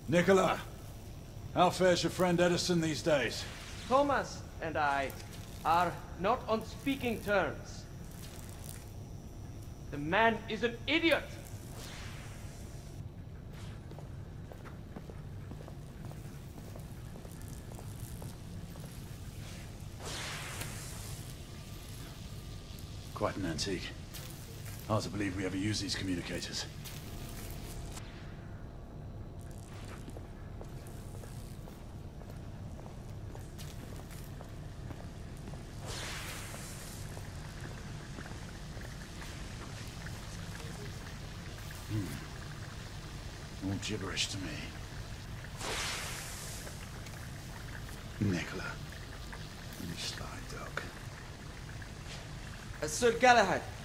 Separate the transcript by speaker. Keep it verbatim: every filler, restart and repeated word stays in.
Speaker 1: Nicola, how fares your friend Edison these days?
Speaker 2: Thomas and I are not on speaking terms. The man is an idiot!
Speaker 1: Quite an antique. Hard to believe we ever use these communicators. Hmm. All gibberish to me. Nicola. You sly dog.
Speaker 2: Uh, Sir Galahad,